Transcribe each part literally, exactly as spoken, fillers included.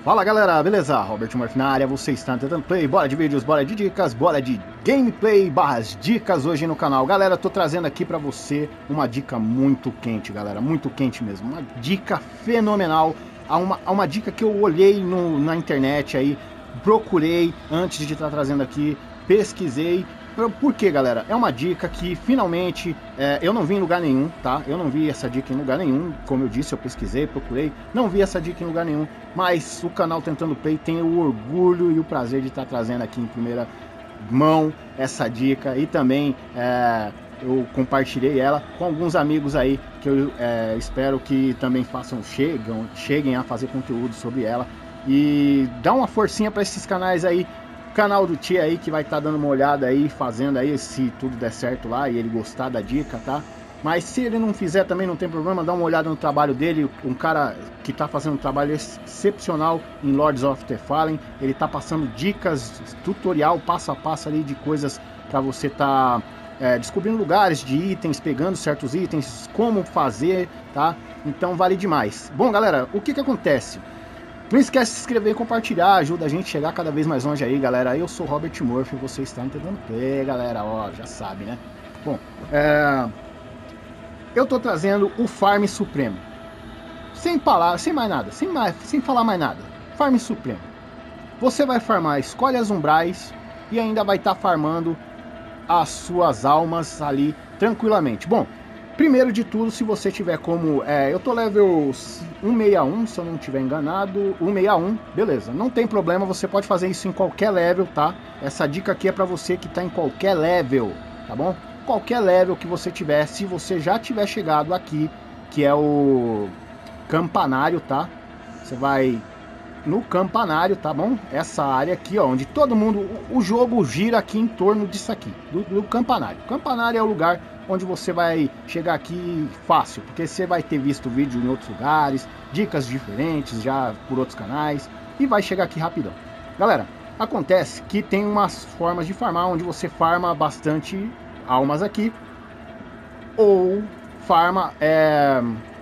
Fala galera, beleza? Robert Murphy na área, você está tentando play, bora de vídeos, bora de dicas, bora de gameplay barras dicas hoje no canal. Galera, tô trazendo aqui pra você uma dica muito quente, galera, muito quente mesmo, uma dica fenomenal, uma, uma dica que eu olhei no, na internet aí, procurei antes de estar trazendo aqui, pesquisei. Por quê, galera? É uma dica que finalmente é, eu não vi em lugar nenhum, tá? Eu não vi essa dica em lugar nenhum, como eu disse, eu pesquisei, procurei, não vi essa dica em lugar nenhum, mas o canal Tentando Play tem o orgulho e o prazer de estar trazendo aqui em primeira mão essa dica e também é, eu compartilhei ela com alguns amigos aí que eu é, espero que também façam, chegam, cheguem a fazer conteúdo sobre ela e dá uma forcinha para esses canais aí. Canal do Tia aí que vai estar tá dando uma olhada aí, fazendo aí, se tudo der certo lá e ele gostar da dica, tá? Mas se ele não fizer também não tem problema, dá uma olhada no trabalho dele, um cara que tá fazendo um trabalho excepcional em Lords of the Fallen, ele tá passando dicas, tutorial, passo a passo ali de coisas para você tá é, descobrindo lugares de itens, pegando certos itens, como fazer, tá? Então vale demais. Bom galera, o que que acontece? Não esquece de se inscrever e compartilhar, ajuda a gente a chegar cada vez mais longe aí, galera. Eu sou Robert Murphy, você está entendendo play, galera, ó, já sabe, né? Bom, é... eu tô trazendo o Farm Supremo. Sem palavras, sem mais nada, sem, mais, sem falar mais nada. Farm Supremo. Você vai farmar escolhas umbrais e ainda vai estar tá farmando as suas almas ali tranquilamente. Bom, primeiro de tudo, se você tiver como... É, eu tô level cento e sessenta e um, se eu não estiver enganado. cento e sessenta e um, beleza. Não tem problema, você pode fazer isso em qualquer level, tá? Essa dica aqui é pra você que tá em qualquer level, tá bom? Qualquer level que você tiver, se você já tiver chegado aqui, que é o campanário, tá? Você vai no campanário, tá bom? Essa área aqui, ó, onde todo mundo... O jogo gira aqui em torno disso aqui, do, do campanário. O campanário é o lugar onde você vai chegar aqui fácil, porque você vai ter visto vídeo em outros lugares, dicas diferentes já por outros canais, e vai chegar aqui rapidão. Galera, acontece que tem umas formas de farmar, onde você farma bastante almas aqui, ou farma é,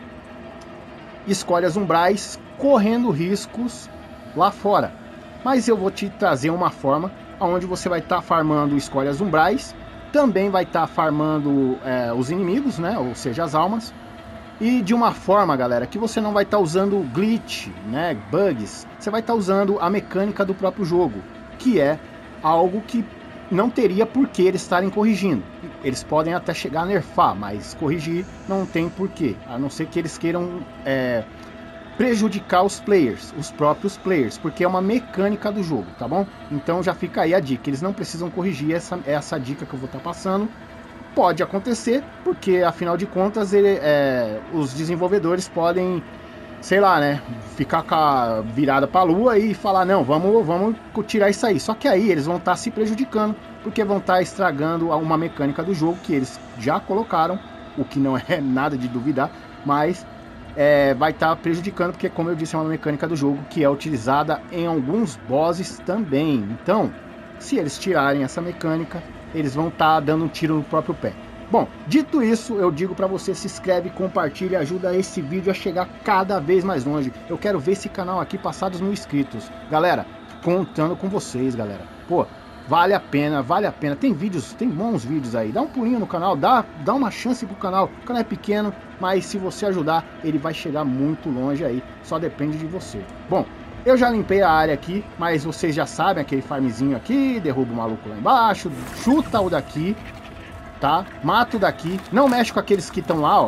escolhas umbrais, correndo riscos lá fora. Mas eu vou te trazer uma forma onde você vai estar tá farmando escolhas umbrais, também vai estar tá farmando é, os inimigos, né? Ou seja, as almas. E de uma forma, galera, que você não vai estar tá usando glitch, né? Bugs. Você vai estar tá usando a mecânica do próprio jogo, que é algo que não teria por que eles estarem corrigindo. Eles podem até chegar a nerfar, mas corrigir não tem porquê. A não ser que eles queiram é, prejudicar os players, os próprios players, porque é uma mecânica do jogo, tá bom? Então já fica aí a dica, eles não precisam corrigir essa, essa dica que eu vou estar tá passando. Pode acontecer, porque afinal de contas ele, é, os desenvolvedores podem, sei lá, né, ficar com a virada para a lua e falar, não, vamos, vamos tirar isso aí. Só que aí eles vão estar tá se prejudicando, porque vão estar tá estragando uma mecânica do jogo que eles já colocaram, o que não é nada de duvidar, mas É, vai estar tá prejudicando, porque como eu disse, é uma mecânica do jogo que é utilizada em alguns bosses também. Então, se eles tirarem essa mecânica, eles vão estar tá dando um tiro no próprio pé. Bom, dito isso, eu digo para você, se inscreve, compartilha, ajuda esse vídeo a chegar cada vez mais longe. Eu quero ver esse canal aqui passar dos mil inscritos. Galera, contando com vocês, galera. Pô, vale a pena, vale a pena. Tem vídeos, tem bons vídeos aí. Dá um pulinho no canal, dá, dá uma chance pro canal. O canal é pequeno, mas se você ajudar, ele vai chegar muito longe aí. Só depende de você. Bom, eu já limpei a área aqui, mas vocês já sabem, aquele farmzinho aqui, derruba o maluco lá embaixo, chuta o daqui, tá? Mata o daqui. Não mexe com aqueles que estão lá, ó.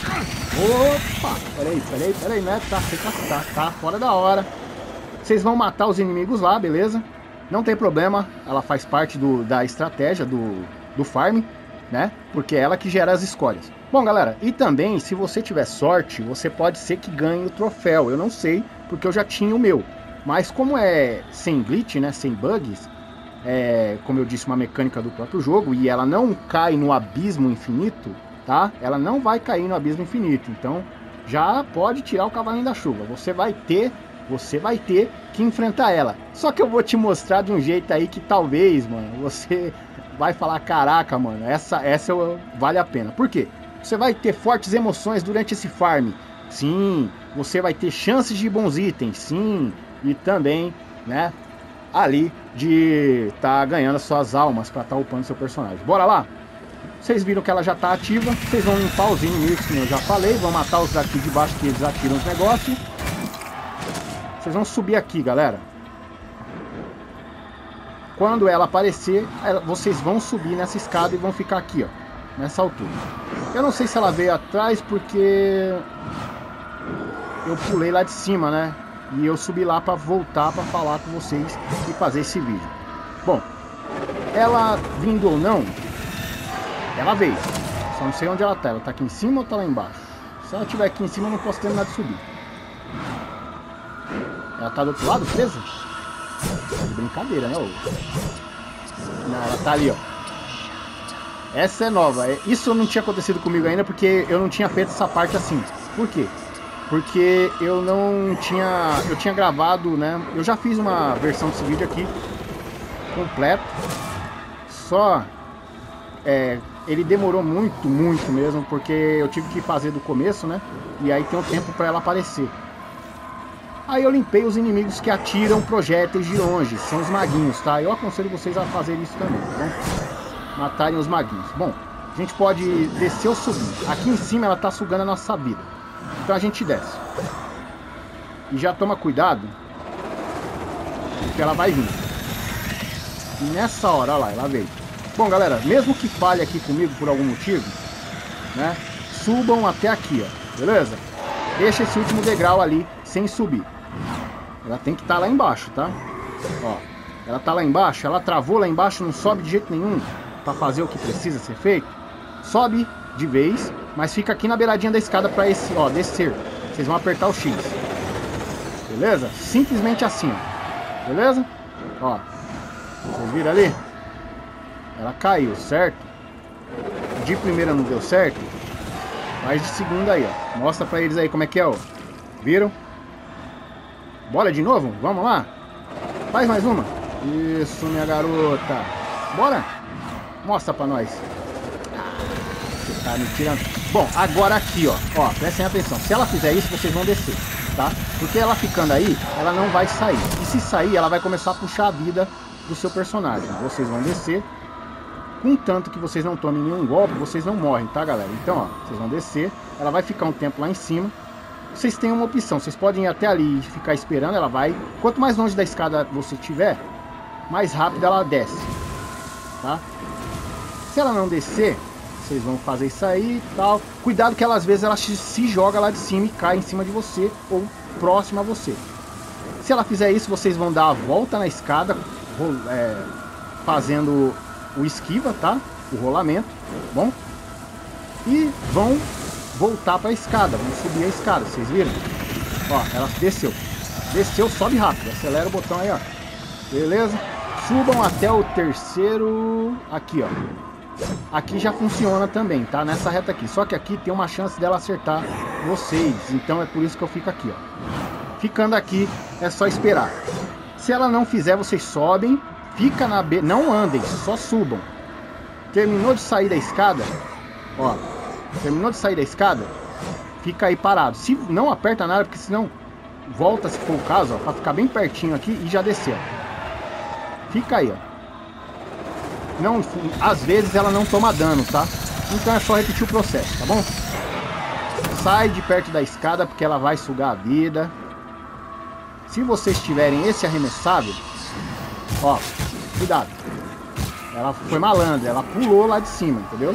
Opa, peraí, peraí, peraí, né? Tá, tá, tá fora da hora. Vocês vão matar os inimigos lá, beleza? Não tem problema, ela faz parte do, da estratégia do, do farm, né? Porque é ela que gera as escolhas. Bom, galera, e também, se você tiver sorte, você pode ser que ganhe o troféu. Eu não sei, porque eu já tinha o meu. Mas como é sem glitch, né? Sem bugs, é, como eu disse, uma mecânica do próprio jogo, e ela não cai no abismo infinito, tá? Ela não vai cair no abismo infinito. Então, já pode tirar o cavalinho da chuva. Você vai ter... Você vai ter que enfrentar ela. Só que eu vou te mostrar de um jeito aí que talvez, mano, você vai falar, caraca, mano, essa, essa vale a pena. Por quê? Você vai ter fortes emoções durante esse farm. Sim, você vai ter chances de bons itens. Sim, e também, né, ali de estar tá ganhando as suas almas para estar tá upando seu personagem. Bora lá? Vocês viram que ela já está ativa, vocês vão limpar os inimigos, como eu já falei, vão matar os daqui de baixo que eles atiram os negócios. Vocês vão subir aqui, galera. Quando ela aparecer, ela, vocês vão subir nessa escada e vão ficar aqui, ó, nessa altura. Eu não sei se ela veio atrás porque eu pulei lá de cima, né? E eu subi lá para voltar para falar com vocês e fazer esse vídeo. Bom, ela vindo ou não, ela veio. Só não sei onde ela tá. Ela tá aqui em cima ou tá lá embaixo? Se ela estiver aqui em cima, eu não posso terminar de subir. Ela tá do outro lado, presa? Tá de brincadeira, né? Não, ela tá ali, ó. Essa é nova. Isso não tinha acontecido comigo ainda porque eu não tinha feito essa parte assim. Por quê? Porque eu não tinha... Eu tinha gravado, né? Eu já fiz uma versão desse vídeo aqui completo. Só... É, ele demorou muito, muito mesmo, porque eu tive que fazer do começo, né? E aí tem um tempo pra ela aparecer. Aí eu limpei os inimigos que atiram projéteis de longe, são os maguinhos, tá? Eu aconselho vocês a fazer isso também, tá bom? Matarem os maguinhos. Bom, a gente pode descer ou subir. Aqui em cima ela tá sugando a nossa vida. Então a gente desce. E já toma cuidado, porque ela vai vir. E nessa hora, olha lá, ela veio. Bom, galera, mesmo que falhe aqui comigo por algum motivo, né? Subam até aqui, ó, beleza? Deixa esse último degrau ali sem subir. Ela tem que estar lá embaixo, tá? Ó, ela tá lá embaixo, ela travou lá embaixo, não sobe de jeito nenhum para fazer o que precisa ser feito. Sobe de vez, mas fica aqui na beiradinha da escada para esse, ó, descer. Vocês vão apertar o X. Beleza? Simplesmente assim, ó. Beleza? Ó. Vocês viram ali? Ela caiu, certo? De primeira não deu certo, mas de segunda aí, ó. Mostra pra eles aí como é que é, ó. Viram? Bora de novo? Vamos lá? Faz mais uma. Isso, minha garota. Bora? Mostra pra nós. Você tá me tirando. Bom, agora aqui, ó. Ó, prestem atenção. Se ela fizer isso, vocês vão descer, tá? Porque ela ficando aí, ela não vai sair. E se sair, ela vai começar a puxar a vida do seu personagem. Vocês vão descer. Contanto que vocês não tomem nenhum golpe, vocês não morrem, tá, galera? Então, ó, vocês vão descer. Ela vai ficar um tempo lá em cima. Vocês têm uma opção. Vocês podem ir até ali e ficar esperando. Ela vai... Quanto mais longe da escada você estiver, mais rápido ela desce, tá? Se ela não descer, vocês vão fazer isso aí e tal. Cuidado que ela, às vezes ela se joga lá de cima e cai em cima de você ou próximo a você. Se ela fizer isso, vocês vão dar a volta na escada, é, fazendo o esquiva, tá? O rolamento, bom? E vão voltar para a escada, vão subir a escada, vocês viram? Ó, ela desceu. Desceu, sobe rápido, acelera o botão aí, ó. Beleza? Subam até o terceiro... Aqui, ó. Aqui já funciona também, tá? Nessa reta aqui. Só que aqui tem uma chance dela acertar vocês. Então é por isso que eu fico aqui, ó. Ficando aqui, é só esperar. Se ela não fizer, vocês sobem. Fica na B... Não andem, só subam. Terminou de sair da escada, ó. Terminou de sair da escada, fica aí parado. Se não aperta nada, porque senão volta, se for o caso, ó, pra ficar bem pertinho aqui e já descer, ó. Fica aí, ó. Não, às vezes ela não toma dano, tá? Então é só repetir o processo, tá bom? Sai de perto da escada, porque ela vai sugar a vida. Se vocês tiverem esse arremessável, ó, cuidado. Ela foi malandra, ela pulou lá de cima, entendeu?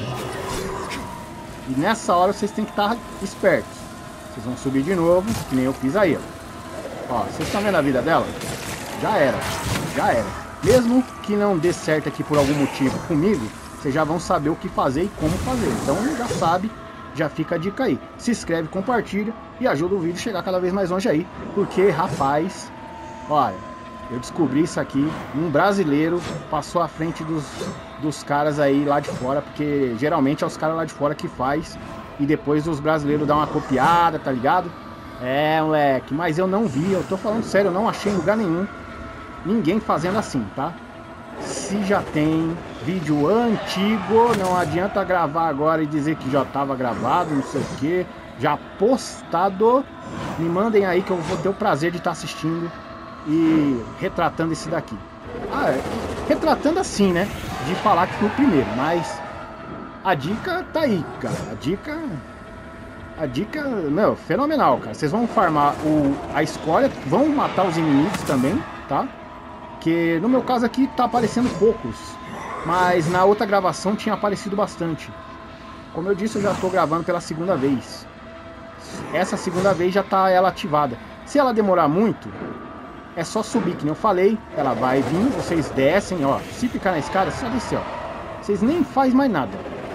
E nessa hora vocês têm que estar espertos. Vocês vão subir de novo, que nem eu fiz aí, ó. Ó, vocês estão vendo a vida dela? Já era, já era. Mesmo que não dê certo aqui por algum motivo comigo, vocês já vão saber o que fazer e como fazer. Então já sabe, já fica a dica aí. Se inscreve, compartilha e ajuda o vídeo a chegar cada vez mais longe aí. Porque, rapaz, olha, eu descobri isso aqui, um brasileiro passou à frente dos, dos caras aí lá de fora, porque geralmente é os caras lá de fora que faz e depois os brasileiros dão uma copiada, tá ligado? É, moleque, mas eu não vi, eu tô falando sério, eu não achei em lugar nenhum ninguém fazendo assim, tá? Se já tem vídeo antigo, não adianta gravar agora e dizer que já tava gravado, não sei o que. já postado. Me mandem aí que eu vou ter o prazer de estar assistindo e retratando esse daqui. Ah, é, retratando assim, né? De falar que foi o primeiro, mas a dica tá aí, cara. A dica, a dica, meu, fenomenal, cara. Vocês vão farmar o, a escolha, vão matar os inimigos também, tá? Que no meu caso aqui tá aparecendo poucos, mas na outra gravação tinha aparecido bastante. Como eu disse, eu já tô gravando pela segunda vez. Essa segunda vez já tá ela ativada. Se ela demorar muito, é só subir, que nem eu falei. Ela vai vir, vocês descem, ó. Se ficar na escada, só descer, ó. Vocês nem faz mais nada.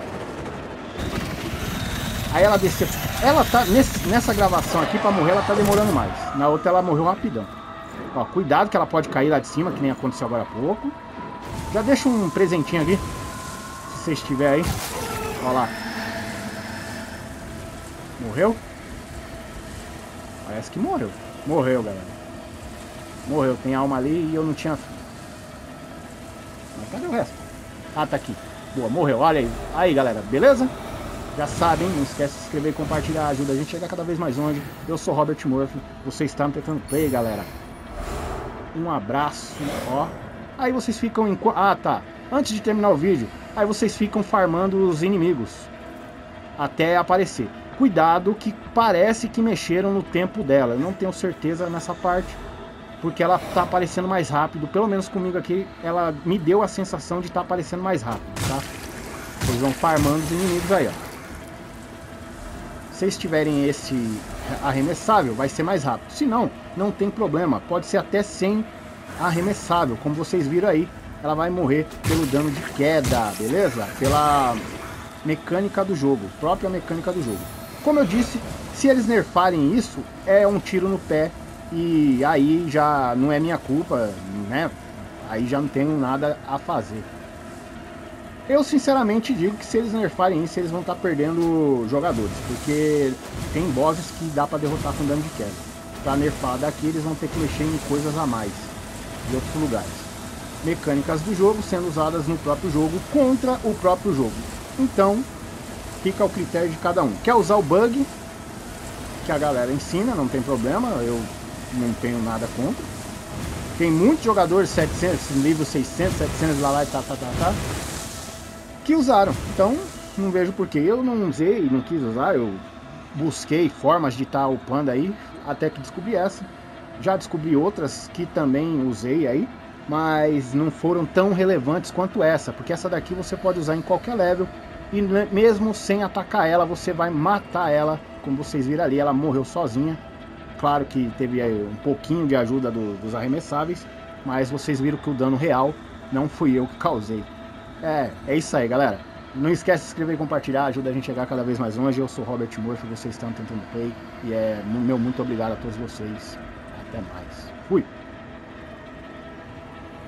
Aí ela desceu. Ela tá, nesse, nessa gravação aqui, pra morrer, ela tá demorando mais. Na outra ela morreu rapidão. Ó, cuidado que ela pode cair lá de cima, que nem aconteceu agora há pouco. Já deixa um presentinho ali, se você estiver aí. Ó lá. Morreu? Parece que morreu. Morreu, galera. Morreu. Tem alma ali e eu não tinha... Mas cadê o resto? Ah, tá aqui. Boa, morreu. Olha aí. Aí, galera. Beleza? Já sabem, não esquece de se inscrever e compartilhar. Ajuda a gente a chegar cada vez mais longe. Eu sou Robert Murphy. Você está no Tentando Play, galera. Um abraço. Ó. Aí vocês ficam em... Ah, tá. Antes de terminar o vídeo, aí vocês ficam farmando os inimigos até aparecer. Cuidado que parece que mexeram no tempo dela. Eu não tenho certeza nessa parte, porque ela tá aparecendo mais rápido. Pelo menos comigo aqui, ela me deu a sensação de estar tá aparecendo mais rápido, tá? Vocês vão farmando os inimigos aí, ó. Se vocês tiverem esse arremessável, vai ser mais rápido. Se não, não tem problema. Pode ser até sem arremessável, como vocês viram aí. Ela vai morrer pelo dano de queda, beleza? Pela mecânica do jogo, própria mecânica do jogo. Como eu disse, se eles nerfarem isso, é um tiro no pé. E aí já não é minha culpa, né? Aí já não tenho nada a fazer. Eu sinceramente digo que se eles nerfarem isso, eles vão estar perdendo jogadores. Porque tem bosses que dá pra derrotar com dano de queda. Pra nerfar daqui, eles vão ter que mexer em coisas a mais de outros lugares. Mecânicas do jogo sendo usadas no próprio jogo contra o próprio jogo. Então, fica ao critério de cada um. Quer usar o bug que a galera ensina, não tem problema, eu não tenho nada contra. Tem muitos jogadores, setecentos, livro seiscentos, setecentos, lá lá e tá, tá, tá, tá, que usaram. Então, não vejo porquê. Eu não usei, não quis usar, eu busquei formas de estar upando aí, até que descobri essa. Já descobri outras que também usei aí, mas não foram tão relevantes quanto essa, porque essa daqui você pode usar em qualquer level, e mesmo sem atacar ela, você vai matar ela. Como vocês viram ali, ela morreu sozinha. Claro que teve aí um pouquinho de ajuda do, dos arremessáveis, mas vocês viram que o dano real não fui eu que causei. É, é isso aí, galera. Não esquece de se inscrever e compartilhar, ajuda a gente a chegar cada vez mais longe. Eu sou Robert Murphy, vocês estão Tentando Play, e é meu muito obrigado a todos vocês. Até mais. Fui!